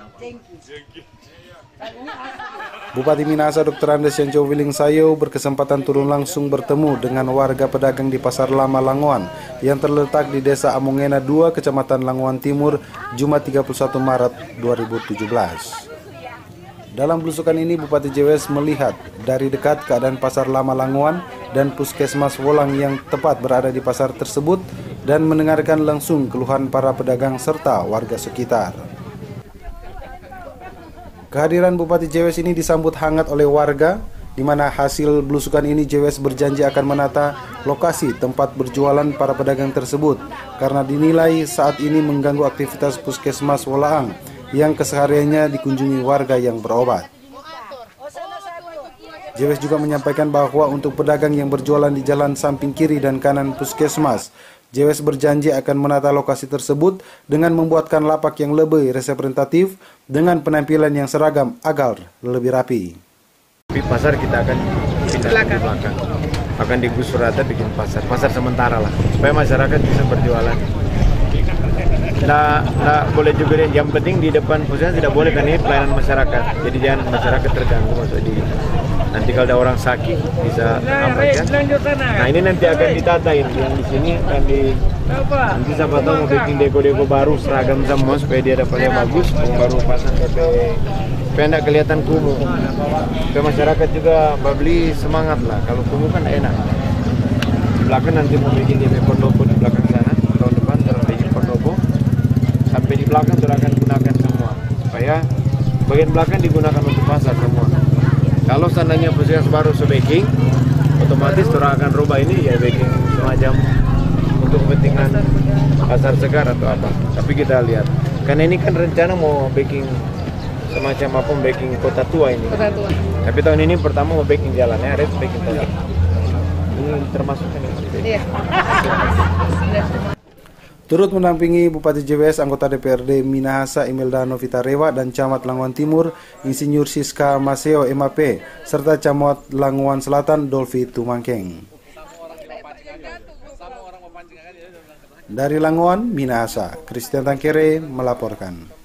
Bupati Minahasa Dr. Andes Yanco Wiling Sayo berkesempatan turun langsung bertemu dengan warga pedagang di Pasar Lama Langoan yang terletak di Desa Amongena 2, Kecamatan Langoan Timur, Jumat 31 Maret 2017. Dalam belusukan ini, Bupati JWS melihat dari dekat keadaan Pasar Lama Langoan dan Puskesmas Wolang yang tepat berada di pasar tersebut dan mendengarkan langsung keluhan para pedagang serta warga sekitar. Kehadiran Bupati JWS ini disambut hangat oleh warga, di mana hasil belusukan ini JWS berjanji akan menata lokasi tempat berjualan para pedagang tersebut karena dinilai saat ini mengganggu aktivitas Puskesmas Wolaang yang kesehariannya dikunjungi warga yang berobat. JWS juga menyampaikan bahwa untuk pedagang yang berjualan di jalan samping kiri dan kanan Puskesmas, JWS berjanji akan menata lokasi tersebut dengan membuatkan lapak yang lebih representatif dengan penampilan yang seragam agar lebih rapi. Di pasar kita akan pindah di belakang, akan digusur rata bikin pasar sementara lah, supaya masyarakat bisa berjualan. Nah, boleh juga deh. Yang penting di depan pusatnya tidak boleh, kan ini pelayanan masyarakat. Jadi jangan masyarakat terganggu masuk di. Nanti kalau ada orang sakit bisa aman kan. Nah ini nanti akan ditatain yang di sini akan di. Nanti siapa tahu mau bikin deko baru seragam semua supaya dia dapatnya bagus. Baru pasang DP. Supaya tidak kelihatan kumuh. Supaya masyarakat juga beli semangat lah. Kalau kumuh kan enak. Di belakang nanti mau bikin DP pendopo di belakang sana. Tahun depan terus bikin pendopo. Sampai di belakang sudah akan gunakan semua supaya bagian belakang digunakan untuk pasar semua. Kalau seandainya puskesmas baru se-backing, otomatis sudah akan rubah ini ya backing semacam untuk kepentingan pasar segar atau apa. Tapi kita lihat, karena ini kan rencana mau backing semacam apa, backing kota tua ini. Kota tua. Tapi tahun ini pertama mau backing jalannya, ada backing tol. Ini termasuk kan ini. Iya. Turut mendampingi Bupati JWS, anggota DPRD Minahasa Imelda Novitarewa dan Camat Langoan Timur Insinyur Siska Maseo MAP serta Camat Langoan Selatan Dolfi Tumangkeng. Dari Langoan, Minahasa, Christian Tangkere melaporkan.